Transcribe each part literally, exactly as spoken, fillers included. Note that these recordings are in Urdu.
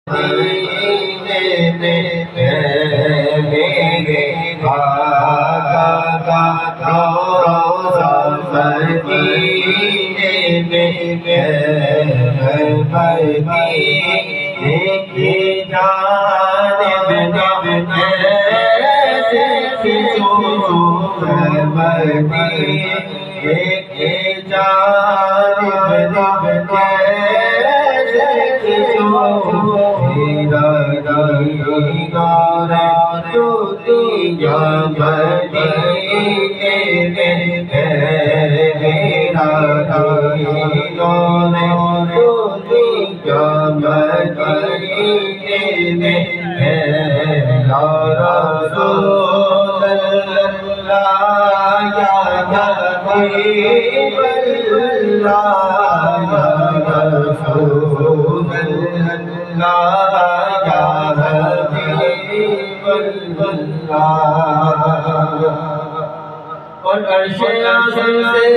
اور عرش اعظم سے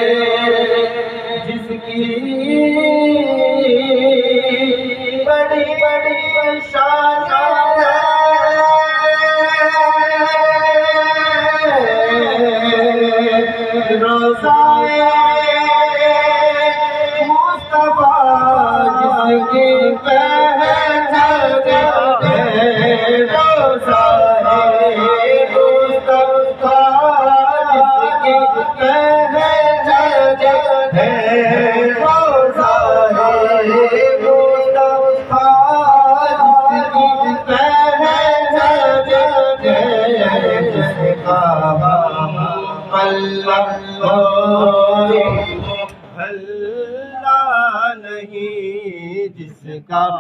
جس کی بڑی بڑی شان ہے، روضہ مصطفیٰ جس کی پہچان ہے، روضہ اللہ نہیں جس کا